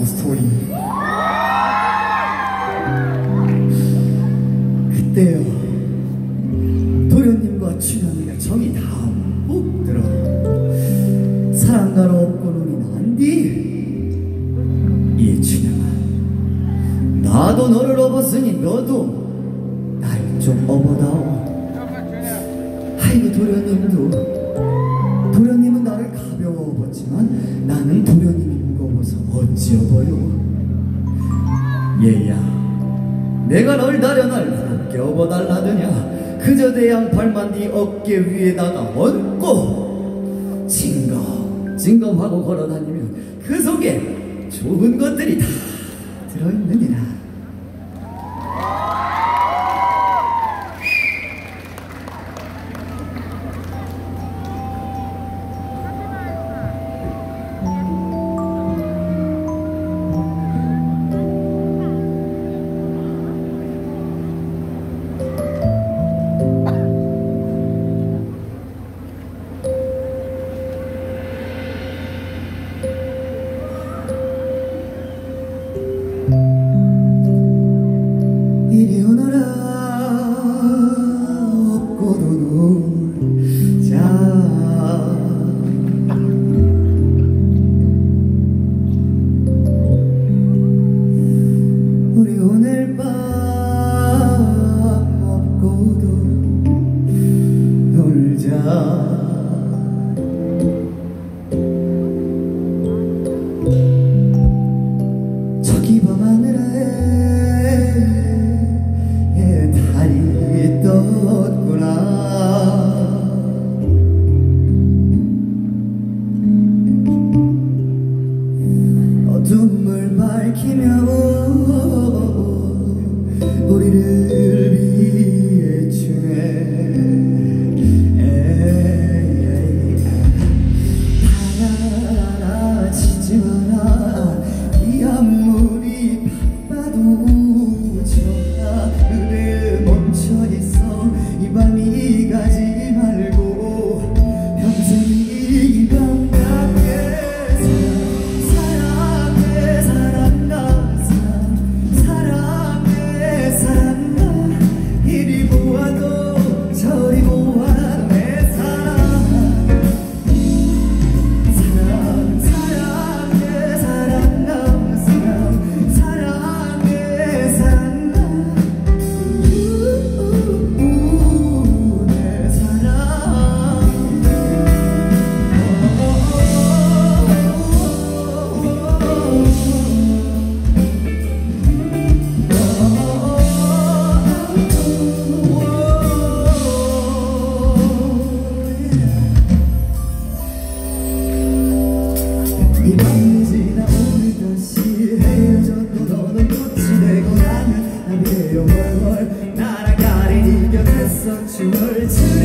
러브 스토리. 그때요, 도련님과 춘향이가 정이 다 묵 들어 사랑가로 업고 눈이 난디. 이 춘향아, 나도 너를 업었으니 너도 날 좀 업어다오. 아이고 도련님은 나를 가벼워 업었지만 나는 도련님이 무거워서 어찌 업어요. 얘야, 내가 널 다려날 무겁게 업어달라더냐. 그저 내 양팔만 네 어깨 위에다가 얹고 징검하고 걸어다니면 그 속에 좋은 것들이 다 들어있느니라. 이리 오너라, 업고도 놀자. 우리 오늘 밤 업고도 놀자. 저기 밤하늘에 달이 떴구나. 어둠을 밝히며 우리를 비추네. 달아나지지 마라. 이 아무리 바빠도 저 하늘에 멈춰있어. 이 밤이 가지 말고 평생 이 밤 가게 사랑가. 이리 보아도 저리 보아도 내 사랑. 이 밤이 지나 오늘 다시 헤어져도 너는 꽃이 되고 나는 나비에요. 월월 날아가린 이 곁에서 춤을 추네.